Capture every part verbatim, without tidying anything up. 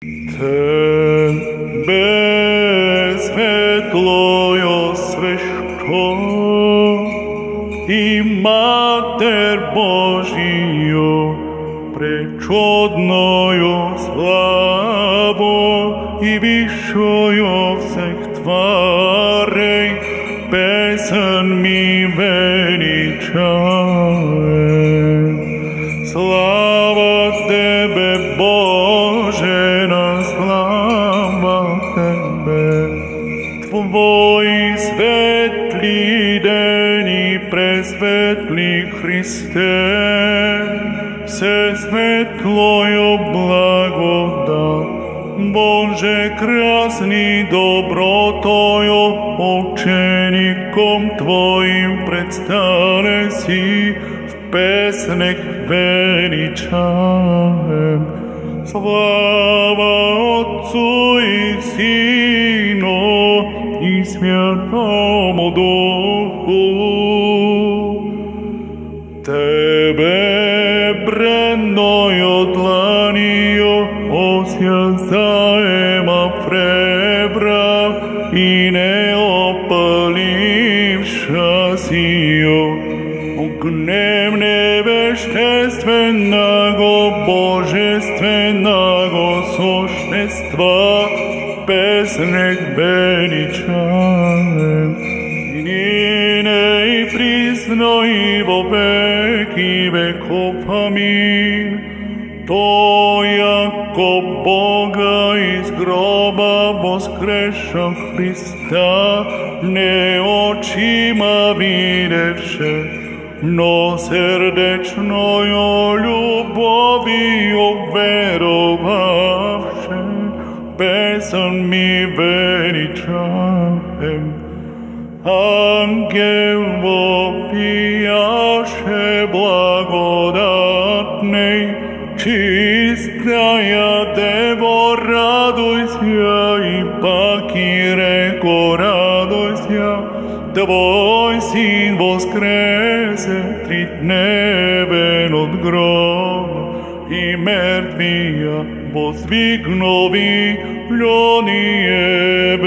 Tebe svetlою sveško i Mater Božiju prečudnою slavo i višою всех тварей песен mi veličajem. Slava Tebe, Bože, na slava Tebe. Tvoji svetli deni presvetli Hriste, se svetlою blagodat, Bože krasni dobrotою, učenikom Tvojim predstane si, v pesnech veličajem. Slava Otcu i Synu i Svjatomu Duhu. Tebe brennою dlaniju osjazajem a prebrav i neopalivša siju. Огнем невещественного, божественного существа, песнях величаем. И ныне и присно и во веки веков. Аминь. То, яко Бога из гроба воскресшего Христа, не очима видевше, но сердечною любовью веровавше, песен ми величаем. Ангел вопияше благодатный, чистая Дево, радуйся, и паки реко, радуйся, Твой Син воскресе тридневен от гроба, и мертвия воздвигнови, лёние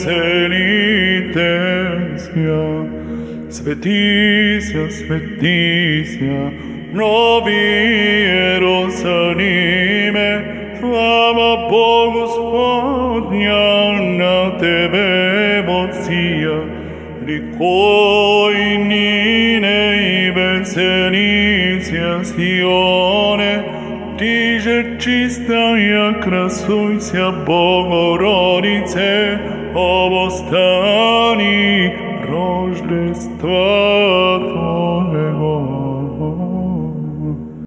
веселитеся. Светися, светися, Нови Иерусалиме, слава Богу Господня, на Тебе воссия. Ликуй нине и веселися, Сионе, Ти же чистая, красуйся, Богородице, обостани Рождества Твоего.